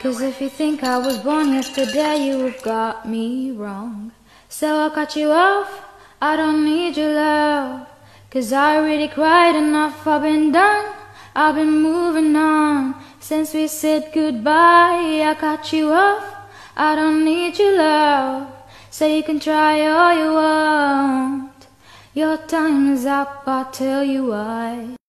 'Cause if you think I was born yesterday, you have got me wrong. So I cut you off, I don't need your love. 'Cause I already cried enough, I've been done, I've been moving on. Since we said goodbye, I cut you off, I don't need your love. So you can try all you want. Your time is up, I'll tell you why.